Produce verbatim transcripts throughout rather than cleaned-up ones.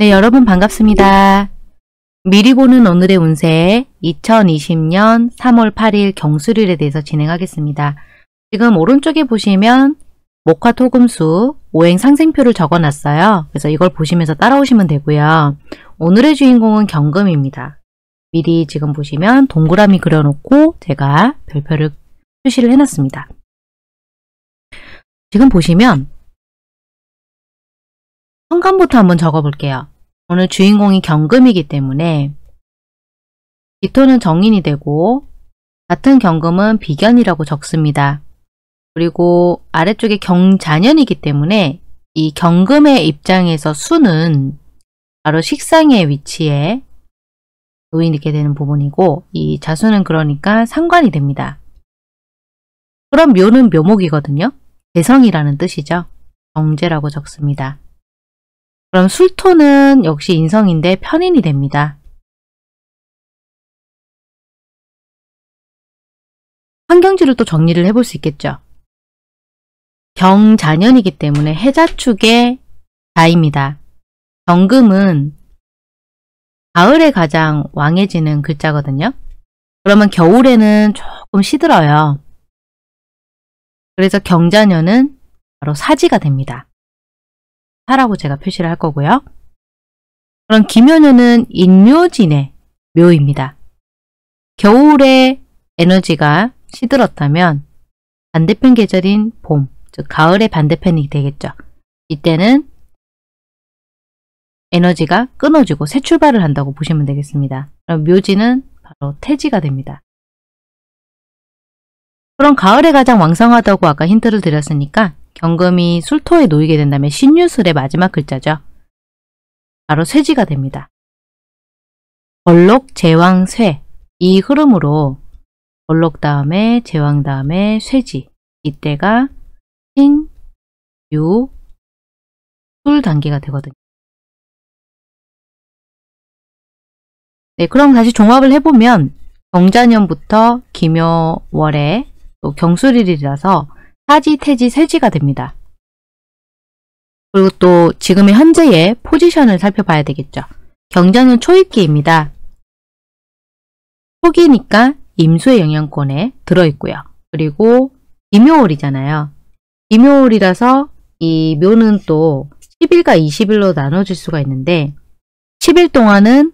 네, 여러분 반갑습니다. 미리 보는 오늘의 운세 이천이십 년 삼월 팔일 경술일에 대해서 진행하겠습니다. 지금 오른쪽에 보시면 목화토금수 오행 상생표를 적어놨어요. 그래서 이걸 보시면서 따라오시면 되고요. 오늘의 주인공은 경금입니다. 미리 지금 보시면 동그라미 그려놓고 제가 별표를 표시를 해놨습니다. 지금 보시면 현관부터 한번 적어볼게요. 오늘 주인공이 경금이기 때문에 기토는 정인이 되고 같은 경금은 비견이라고 적습니다. 그리고 아래쪽에 경자년이기 때문에 이 경금의 입장에서 수는 바로 식상의 위치에 놓이게 되는 부분이고 이 자수는 그러니까 상관이 됩니다. 그럼 묘는 묘목이거든요. 대성이라는 뜻이죠. 정제라고 적습니다. 그럼 술토는 역시 인성인데 편인이 됩니다. 환경지를 또 정리를 해볼 수 있겠죠. 경자년이기 때문에 해자축의 자입니다. 경금은 가을에 가장 왕해지는 글자거든요. 그러면 겨울에는 조금 시들어요. 그래서 경자년은 바로 사지가 됩니다. 사라고 제가 표시를 할 거고요. 그럼 기묘년은 인묘진의 묘입니다. 겨울에 에너지가 시들었다면 반대편 계절인 봄, 즉 가을의 반대편이 되겠죠. 이때는 에너지가 끊어지고 새 출발을 한다고 보시면 되겠습니다. 그럼 묘지는 바로 태지가 됩니다. 그럼 가을에 가장 왕성하다고 아까 힌트를 드렸으니까 경금이 술토에 놓이게 된다면 신유술의 마지막 글자죠. 바로 쇠지가 됩니다. 벌록, 제왕, 쇠 이 흐름으로 벌록 다음에 제왕 다음에 쇠지 이때가 신, 유, 술 단계가 되거든요. 네, 그럼 다시 종합을 해보면 경자년부터 기묘월에 또 경술일이라서 사지, 태지, 쇠지가 됩니다. 그리고 또 지금의 현재의 포지션을 살펴봐야 되겠죠. 경자년 초입기입니다. 초기니까 임수의 영향권에 들어있고요. 그리고 기묘월이잖아요. 기묘월이라서 이 묘는 또 십 일과 이십 일로 나눠질 수가 있는데 십 일 동안은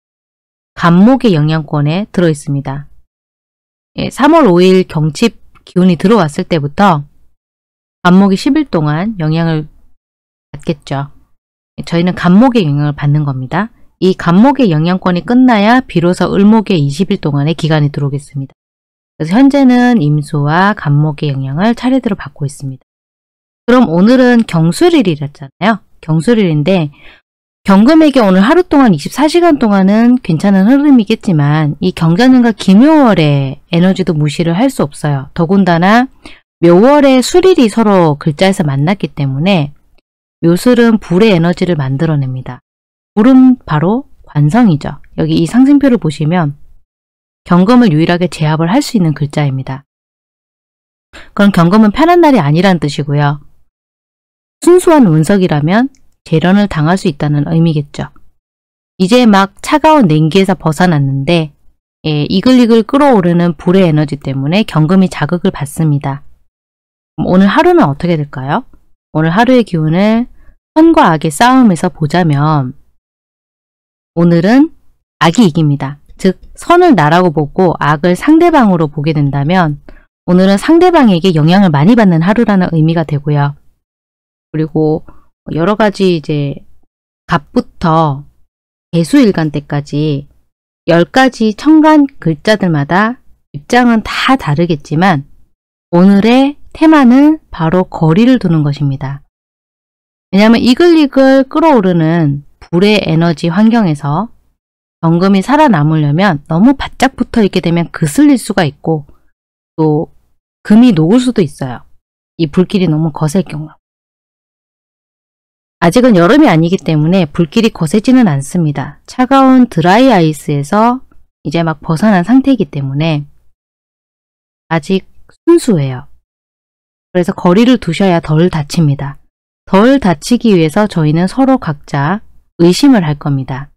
간목의 영향권에 들어있습니다. 예, 삼월 오일 경칩 기운이 들어왔을 때부터 간목이 십 일 동안 영향을 받겠죠. 저희는 간목의 영향을 받는 겁니다. 이 간목의 영향권이 끝나야 비로소 을목의 이십 일 동안의 기간이 들어오겠습니다. 그래서 현재는 임수와 간목의 영향을 차례대로 받고 있습니다. 그럼 오늘은 경술일이랬잖아요. 경술일인데 경금에게 오늘 하루 동안 이십사 시간 동안은 괜찮은 흐름이겠지만 이 경자년과 기묘월의 에너지도 무시를 할 수 없어요. 더군다나 묘월의 술일이 서로 글자에서 만났기 때문에 묘술은 불의 에너지를 만들어냅니다. 불은 바로 관성이죠. 여기 이 상승표를 보시면 경금을 유일하게 제압을 할 수 있는 글자입니다. 그럼 경금은 편한 날이 아니란 뜻이고요. 순수한 운석이라면 재련을 당할 수 있다는 의미겠죠. 이제 막 차가운 냉기에서 벗어났는데 예, 이글이글 끓어오르는 불의 에너지 때문에 경금이 자극을 받습니다. 그럼 오늘 하루는 어떻게 될까요? 오늘 하루의 기운을 선과 악의 싸움에서 보자면 오늘은 악이 이깁니다. 즉 선을 나라고 보고 악을 상대방으로 보게 된다면 오늘은 상대방에게 영향을 많이 받는 하루라는 의미가 되고요. 그리고 여러 가지 이제 갑부터 개수일간 때까지 열 가지 천간 글자들마다 입장은 다 다르겠지만 오늘의 테마는 바로 거리를 두는 것입니다. 왜냐하면 이글이글 끓어오르는 불의 에너지 환경에서 경금이 살아남으려면 너무 바짝 붙어 있게 되면 그슬릴 수가 있고 또 금이 녹을 수도 있어요. 이 불길이 너무 거셀 경우. 아직은 여름이 아니기 때문에 불길이 거세지는 않습니다. 차가운 드라이 아이스에서 이제 막 벗어난 상태이기 때문에 아직 순수해요. 그래서 거리를 두셔야 덜 다칩니다. 덜 다치기 위해서 저희는 서로 각자 의심을 할 겁니다.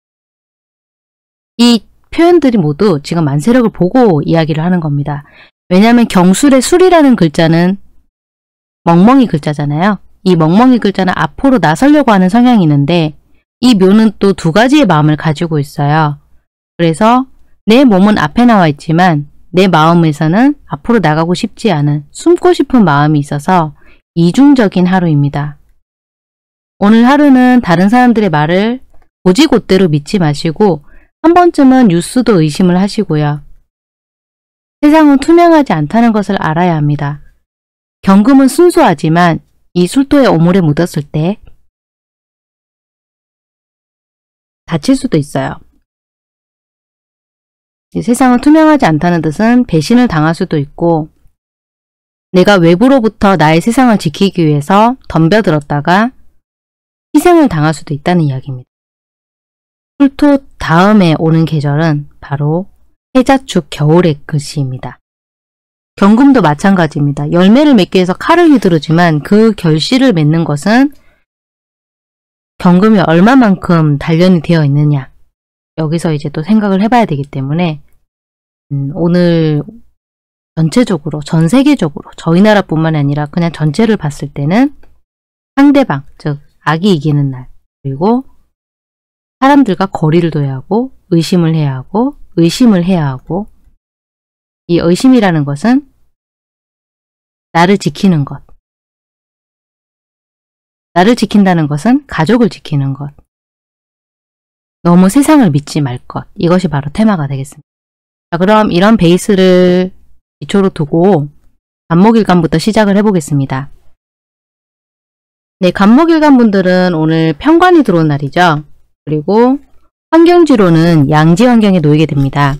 이 표현들이 모두 지금 만세력을 보고 이야기를 하는 겁니다. 왜냐하면 경술의 술이라는 글자는 멍멍이 글자잖아요. 이 멍멍이 글자는 앞으로 나서려고 하는 성향이 있는데 이 묘는 또 두 가지의 마음을 가지고 있어요. 그래서 내 몸은 앞에 나와 있지만 내 마음에서는 앞으로 나가고 싶지 않은 숨고 싶은 마음이 있어서 이중적인 하루입니다. 오늘 하루는 다른 사람들의 말을 고지곳대로 믿지 마시고 한 번쯤은 뉴스도 의심을 하시고요. 세상은 투명하지 않다는 것을 알아야 합니다. 경금은 순수하지만 이 술토의 오물에 묻었을 때 다칠 수도 있어요. 세상은 투명하지 않다는 뜻은 배신을 당할 수도 있고 내가 외부로부터 나의 세상을 지키기 위해서 덤벼들었다가 희생을 당할 수도 있다는 이야기입니다. 술토 다음에 오는 계절은 바로 해자축 겨울의 글씨입니다. 경금도 마찬가지입니다. 열매를 맺기 위해서 칼을 휘두르지만 그 결실을 맺는 것은 경금이 얼마만큼 단련이 되어 있느냐. 여기서 이제 또 생각을 해봐야 되기 때문에 음, 오늘 전체적으로 전 세계적으로 저희 나라뿐만 아니라 그냥 전체를 봤을 때는 상대방 즉 악이 이기는 날 그리고 사람들과 거리를 둬야 하고 의심을 해야 하고 의심을 해야 하고 이 의심이라는 것은 나를 지키는 것 나를 지킨다는 것은 가족을 지키는 것 너무 세상을 믿지 말 것 이것이 바로 테마가 되겠습니다. 자, 그럼 이런 베이스를 기초로 두고 간목일간부터 시작을 해보겠습니다. 네, 간목일간 분들은 오늘 편관이 들어온 날이죠. 그리고 환경지로는 양지 환경에 놓이게 됩니다.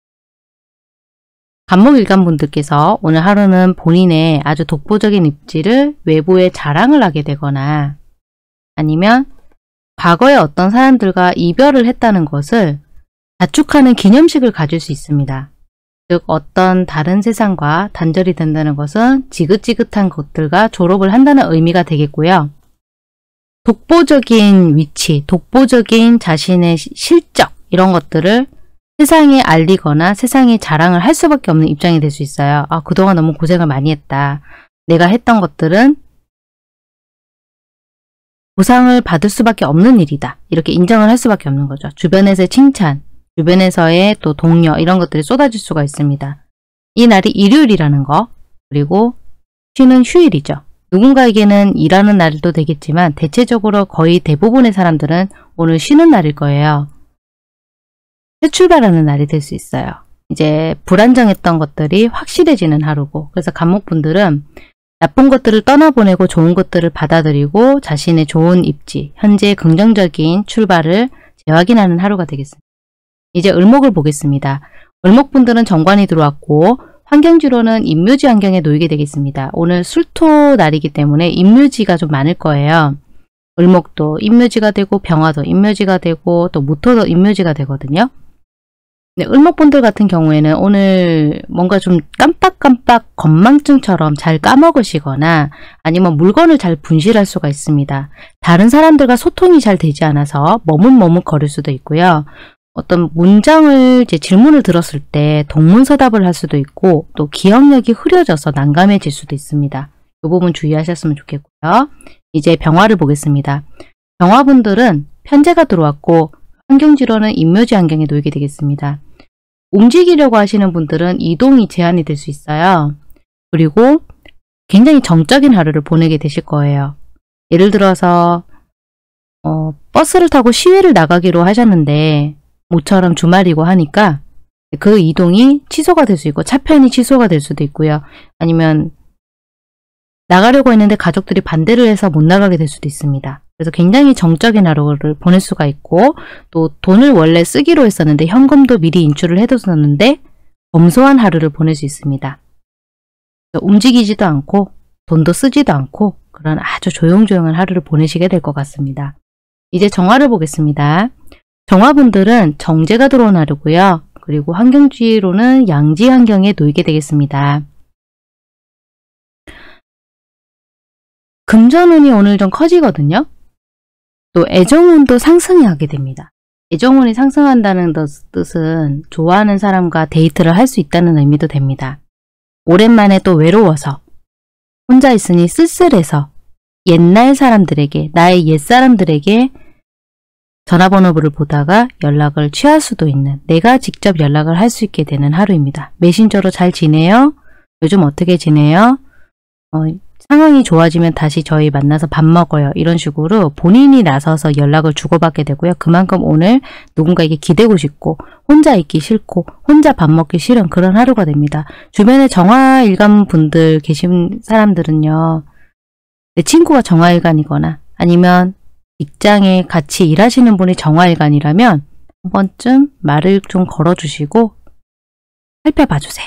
간목일간 분들께서 오늘 하루는 본인의 아주 독보적인 입지를 외부에 자랑을 하게 되거나 아니면 과거에 어떤 사람들과 이별을 했다는 것을 자축하는 기념식을 가질 수 있습니다. 즉 어떤 다른 세상과 단절이 된다는 것은 지긋지긋한 것들과 졸업을 한다는 의미가 되겠고요. 독보적인 위치, 독보적인 자신의 실적 이런 것들을 세상에 알리거나 세상에 자랑을 할 수밖에 없는 입장이 될 수 있어요. 아, 그동안 너무 고생을 많이 했다. 내가 했던 것들은 보상을 받을 수밖에 없는 일이다. 이렇게 인정을 할 수밖에 없는 거죠. 주변에서의 칭찬, 주변에서의 또 동료 이런 것들이 쏟아질 수가 있습니다. 이 날이 일요일이라는 거 그리고 쉬는 휴일이죠. 누군가에게는 일하는 날도 되겠지만 대체적으로 거의 대부분의 사람들은 오늘 쉬는 날일 거예요. 새 출발하는 날이 될 수 있어요. 이제 불안정했던 것들이 확실해지는 하루고 그래서 간목분들은 나쁜 것들을 떠나보내고 좋은 것들을 받아들이고 자신의 좋은 입지, 현재의 긍정적인 출발을 재확인하는 하루가 되겠습니다. 이제 을목을 보겠습니다. 을목분들은 정관이 들어왔고 환경지로는 임묘지 환경에 놓이게 되겠습니다. 오늘 술토 날이기 때문에 임묘지가 좀 많을 거예요. 을목도 임묘지가 되고 병화도 임묘지가 되고 또 무토도 임묘지가 되거든요. 네, 을목분들 같은 경우에는 오늘 뭔가 좀 깜빡깜빡 건망증처럼 잘 까먹으시거나 아니면 물건을 잘 분실할 수가 있습니다. 다른 사람들과 소통이 잘 되지 않아서 머뭇머뭇 거릴 수도 있고요. 어떤 문장을 이제 질문을 들었을 때 동문서답을 할 수도 있고 또 기억력이 흐려져서 난감해질 수도 있습니다. 이 부분 주의하셨으면 좋겠고요. 이제 병화를 보겠습니다. 병화분들은 편제가 들어왔고 환경지로는 임묘지 환경에 놓이게 되겠습니다. 움직이려고 하시는 분들은 이동이 제한이 될 수 있어요. 그리고 굉장히 정적인 하루를 보내게 되실 거예요. 예를 들어서 어, 버스를 타고 시외를 나가기로 하셨는데 모처럼 주말이고 하니까 그 이동이 취소가 될 수 있고 차편이 취소가 될 수도 있고요. 아니면 나가려고 했는데 가족들이 반대를 해서 못 나가게 될 수도 있습니다. 그래서 굉장히 정적인 하루를 보낼 수가 있고 또 돈을 원래 쓰기로 했었는데 현금도 미리 인출을 해뒀었는데 검소한 하루를 보낼 수 있습니다. 움직이지도 않고 돈도 쓰지도 않고 그런 아주 조용조용한 하루를 보내시게 될 것 같습니다. 이제 정화를 보겠습니다. 정화분들은 정제가 들어온 하루고요. 그리고 환경지로는 양지 환경에 놓이게 되겠습니다. 금전운이 오늘 좀 커지거든요. 또 애정운도 상승하게 됩니다. 애정운이 상승한다는 뜻은 좋아하는 사람과 데이트를 할 수 있다는 의미도 됩니다. 오랜만에 또 외로워서 혼자 있으니 쓸쓸해서 옛날 사람들에게, 나의 옛사람들에게 전화번호를 보다가 연락을 취할 수도 있는, 내가 직접 연락을 할 수 있게 되는 하루입니다. 메신저로 잘 지내요? 요즘 어떻게 지내요? 어, 상황이 좋아지면 다시 저희 만나서 밥 먹어요. 이런 식으로 본인이 나서서 연락을 주고받게 되고요. 그만큼 오늘 누군가에게 기대고 싶고 혼자 있기 싫고 혼자 밥 먹기 싫은 그런 하루가 됩니다. 주변에 정화일관 분들 계신 사람들은요. 내 친구가 정화일관이거나 아니면 직장에 같이 일하시는 분이 정화일관이라면 한 번쯤 말을 좀 걸어주시고 살펴봐 주세요.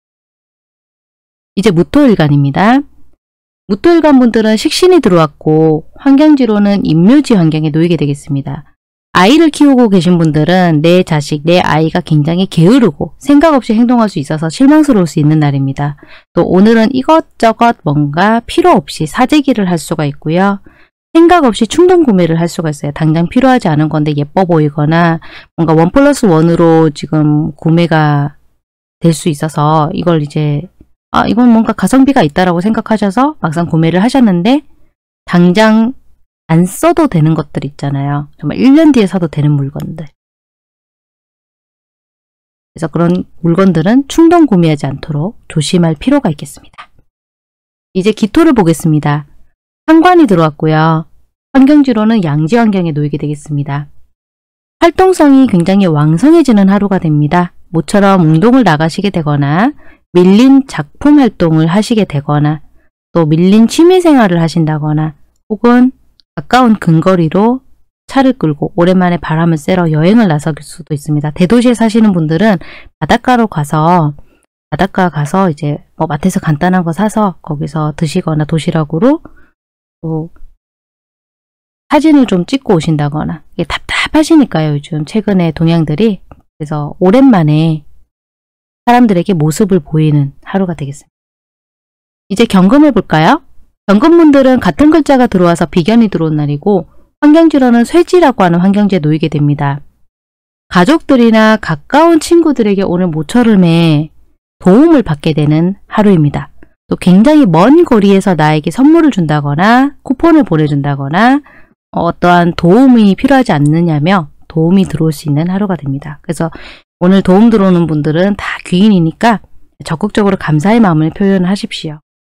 이제 무토일관입니다. 무토일관 분들은 식신이 들어왔고 환경지로는 임묘지 환경에 놓이게 되겠습니다. 아이를 키우고 계신 분들은 내 자식, 내 아이가 굉장히 게으르고 생각 없이 행동할 수 있어서 실망스러울 수 있는 날입니다. 또 오늘은 이것저것 뭔가 필요 없이 사재기를 할 수가 있고요. 생각 없이 충동 구매를 할 수가 있어요. 당장 필요하지 않은 건데 예뻐 보이거나 뭔가 원 플러스 원으로 지금 구매가 될 수 있어서 이걸 이제 아, 이건 뭔가 가성비가 있다라고 생각하셔서 막상 구매를 하셨는데 당장 안 써도 되는 것들 있잖아요. 정말 일 년 뒤에 사도 되는 물건들. 그래서 그런 물건들은 충동 구매하지 않도록 조심할 필요가 있겠습니다. 이제 기토를 보겠습니다. 상관이 들어왔고요. 환경지로는 양지 환경에 놓이게 되겠습니다. 활동성이 굉장히 왕성해지는 하루가 됩니다. 모처럼 운동을 나가시게 되거나 밀린 작품 활동을 하시게 되거나 또 밀린 취미생활을 하신다거나 혹은 가까운 근거리로 차를 끌고 오랜만에 바람을 쐬러 여행을 나설 수도 있습니다. 대도시에 사시는 분들은 바닷가로 가서 바닷가 가서 이제 뭐 마트에서 간단한 거 사서 거기서 드시거나 도시락으로 또 사진을 좀 찍고 오신다거나 이게 답답하시니까요. 요즘 최근에 동양들이. 그래서 오랜만에 사람들에게 모습을 보이는 하루가 되겠습니다. 이제 경금을 볼까요? 경금분들은 같은 글자가 들어와서 비견이 들어온 날이고 환경지로는 쇠지라고 하는 환경지에 놓이게 됩니다. 가족들이나 가까운 친구들에게 오늘 모처럼에 도움을 받게 되는 하루입니다. 또 굉장히 먼 거리에서 나에게 선물을 준다거나 쿠폰을 보내준다거나 어떠한 도움이 필요하지 않느냐며 도움이 들어올 수 있는 하루가 됩니다. 그래서 오늘 도움 들어오는 분들은 다 귀인이니까 적극적으로 감사의 마음을 표현하십시오.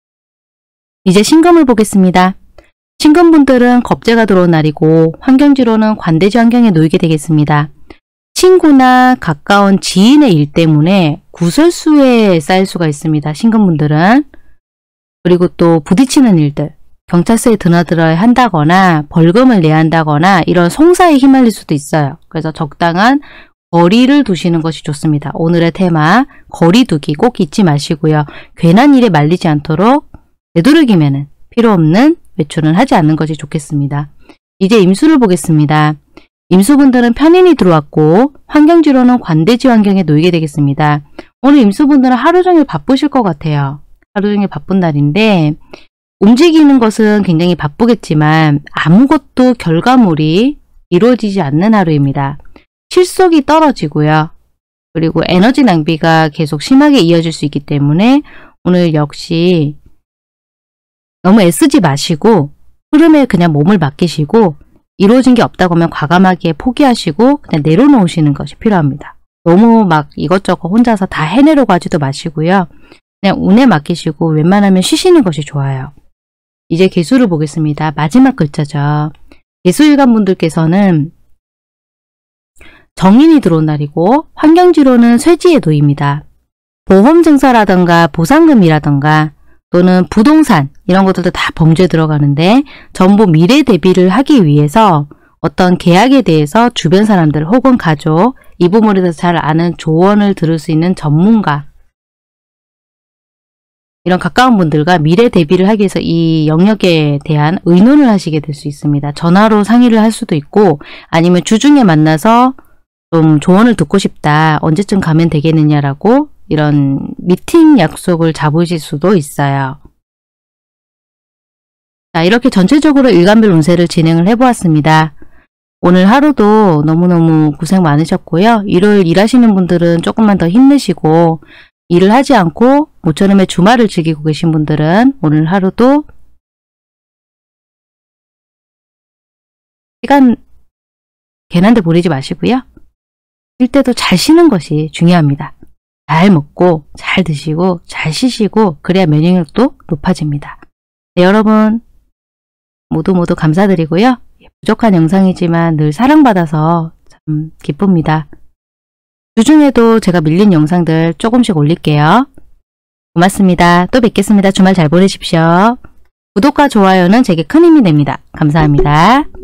이제 신금을 보겠습니다. 신금분들은 겁재가 들어온 날이고 환경지로는 관대지 환경에 놓이게 되겠습니다. 친구나 가까운 지인의 일 때문에 구설수에 쌓일 수가 있습니다. 신금분들은. 그리고 또 부딪히는 일들, 경찰서에 드나들어야 한다거나 벌금을 내야 한다거나 이런 송사에 휘말릴 수도 있어요. 그래서 적당한 거리를 두시는 것이 좋습니다. 오늘의 테마 거리두기 꼭 잊지 마시고요. 괜한 일에 말리지 않도록 되도록이면 필요 없는 외출은 하지 않는 것이 좋겠습니다. 이제 임수를 보겠습니다. 임수분들은 편인이 들어왔고 환경지로는 관대지 환경에 놓이게 되겠습니다. 오늘 임수분들은 하루 종일 바쁘실 것 같아요. 하루 종일 바쁜 날인데 움직이는 것은 굉장히 바쁘겠지만 아무것도 결과물이 이루어지지 않는 하루입니다. 실속이 떨어지고요. 그리고 에너지 낭비가 계속 심하게 이어질 수 있기 때문에 오늘 역시 너무 애쓰지 마시고 흐름에 그냥 몸을 맡기시고 이루어진 게 없다고 하면 과감하게 포기하시고 그냥 내려놓으시는 것이 필요합니다. 너무 막 이것저것 혼자서 다 해내려고 하지도 마시고요. 그냥 운에 맡기시고 웬만하면 쉬시는 것이 좋아요. 이제 개수를 보겠습니다. 마지막 글자죠. 개수일간 분들께서는 정인이 들어온 날이고 환경지로는 쇠지에 놓입니다. 보험 증서라던가 보상금이라던가 또는 부동산 이런 것들도 다 범죄에 들어가는데 전부 미래 대비를 하기 위해서 어떤 계약에 대해서 주변 사람들 혹은 가족 이 부분에 대해서 잘 아는 조언을 들을 수 있는 전문가 이런 가까운 분들과 미래 대비를 하기 위해서 이 영역에 대한 의논을 하시게 될 수 있습니다. 전화로 상의를 할 수도 있고 아니면 주중에 만나서 좀 조언을 듣고 싶다. 언제쯤 가면 되겠느냐라고 이런 미팅 약속을 잡으실 수도 있어요. 자, 자, 이렇게 전체적으로 일간별 운세를 진행을 해보았습니다. 오늘 하루도 너무너무 고생 많으셨고요. 일요일 일하시는 분들은 조금만 더 힘내시고, 일을 하지 않고 모처럼의 주말을 즐기고 계신 분들은 오늘 하루도 시간 괜한 데 보내지 마시고요. 쉴 때도 잘 쉬는 것이 중요합니다. 잘 먹고 잘 드시고 잘 쉬시고 그래야 면역력도 높아집니다. 네, 여러분 모두 모두 감사드리고요. 부족한 영상이지만 늘 사랑받아서 참 기쁩니다. 주중에도 제가 밀린 영상들 조금씩 올릴게요. 고맙습니다. 또 뵙겠습니다. 주말 잘 보내십시오. 구독과 좋아요는 제게 큰 힘이 됩니다. 감사합니다.